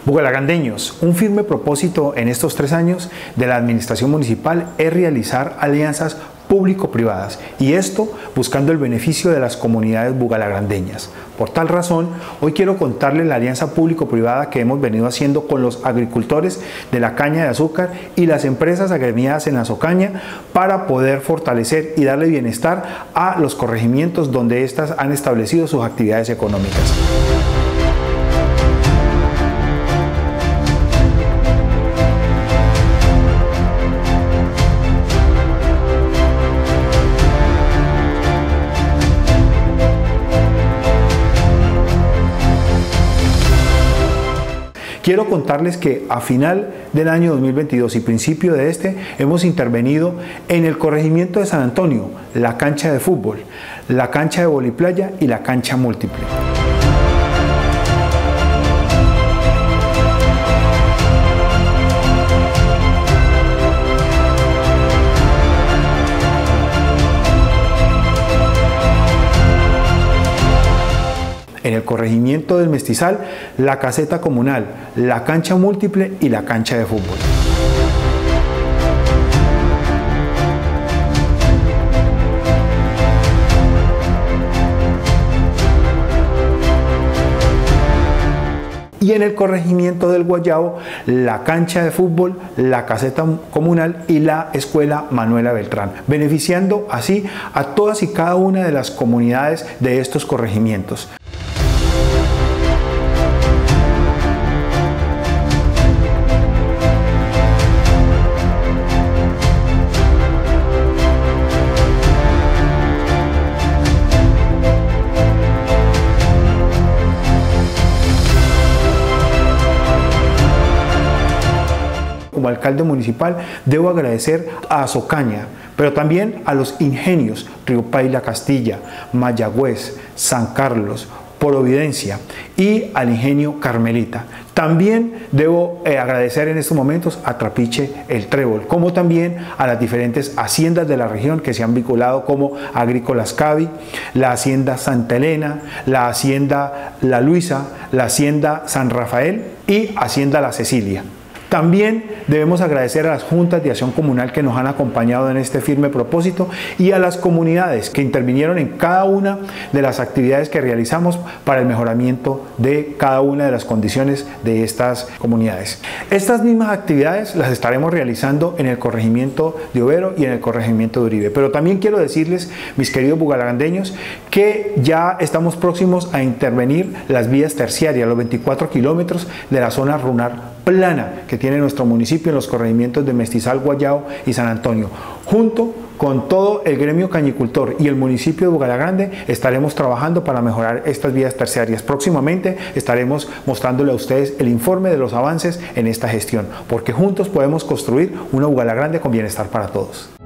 Bugalagandeños, un firme propósito en estos 3 años de la administración municipal es realizar alianzas público-privadas, y esto buscando el beneficio de las comunidades bugalagandeñas. Por tal razón, hoy quiero contarles la alianza público-privada que hemos venido haciendo con los agricultores de la caña de azúcar y las empresas agremiadas en la azocaña para poder fortalecer y darle bienestar a los corregimientos donde éstas han establecido sus actividades económicas. Quiero contarles que a final del año 2022 y principio de este hemos intervenido en el corregimiento de San Antonio, la cancha de fútbol, la cancha de voliplaya y la cancha múltiple. En el corregimiento del Mestizal, la caseta comunal, la cancha múltiple y la cancha de fútbol. Y en el corregimiento del Guayabo, la cancha de fútbol, la caseta comunal y la escuela Manuela Beltrán, beneficiando así a todas y cada una de las comunidades de estos corregimientos. Como alcalde municipal, debo agradecer a Azocaña, pero también a los ingenios Río Paila Castilla, Mayagüez, San Carlos, Providencia y al ingenio Carmelita. También debo agradecer en estos momentos a Trapiche El Trébol, como también a las diferentes haciendas de la región que se han vinculado, como Agrícolas Cavi, la hacienda Santa Elena, la hacienda La Luisa, la hacienda San Rafael y hacienda La Cecilia. También debemos agradecer a las juntas de acción comunal que nos han acompañado en este firme propósito y a las comunidades que intervinieron en cada una de las actividades que realizamos para el mejoramiento de cada una de las condiciones de estas comunidades. Estas mismas actividades las estaremos realizando en el corregimiento de Overo y en el corregimiento de Uribe. Pero también quiero decirles, mis queridos bugalagandeños, que ya estamos próximos a intervenir las vías terciarias, los 24 kilómetros de la zona rural plana que tiene nuestro municipio en los corregimientos de Mestizal, Guayabo y San Antonio. Junto con todo el gremio cañicultor y el municipio de Bugalagrande estaremos trabajando para mejorar estas vías terciarias. Próximamente estaremos mostrándole a ustedes el informe de los avances en esta gestión, porque juntos podemos construir una Bugalagrande con bienestar para todos.